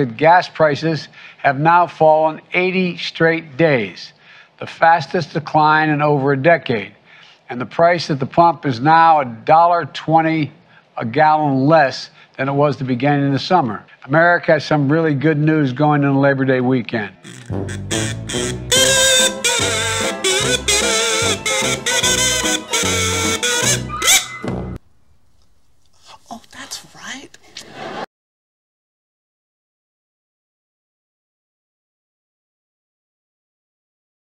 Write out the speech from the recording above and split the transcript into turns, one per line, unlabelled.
expected, gas prices have now fallen 80 straight days, the fastest decline in over a decade. And the price at the pump is now $1.20 a gallon less than it was the beginning of the summer. America has some really good news going into Labor Day weekend.